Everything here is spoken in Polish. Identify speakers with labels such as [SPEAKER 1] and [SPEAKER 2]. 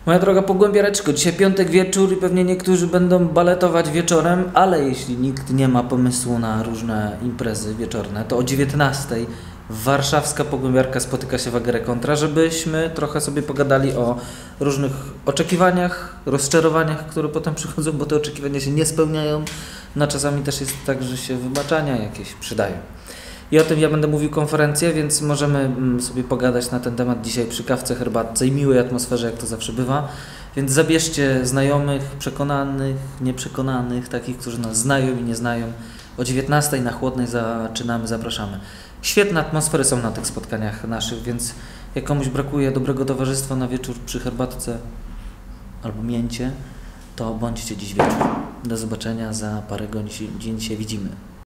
[SPEAKER 1] Moja droga pogłębiareczko, dzisiaj piątek wieczór i pewnie niektórzy będą baletować wieczorem, ale jeśli nikt nie ma pomysłu na różne imprezy wieczorne, to o 19:00 warszawska pogłębiarka spotyka się w Agere Contra, żebyśmy trochę sobie pogadali o różnych oczekiwaniach, rozczarowaniach, które potem przychodzą, bo te oczekiwania się nie spełniają, no czasami też jest tak, że się wybaczania jakieś przydają. I o tym ja będę mówił konferencję, więc możemy sobie pogadać na ten temat dzisiaj przy kawce, herbatce i miłej atmosferze, jak to zawsze bywa. Więc zabierzcie znajomych, przekonanych, nieprzekonanych, takich, którzy nas znają i nie znają. O 19:00 na Chłodnej zaczynamy, zapraszamy. Świetne atmosfery są na tych spotkaniach naszych, więc jak komuś brakuje dobrego towarzystwa na wieczór przy herbatce albo mięcie, to bądźcie dziś wieczór. Do zobaczenia za parę godzin się widzimy.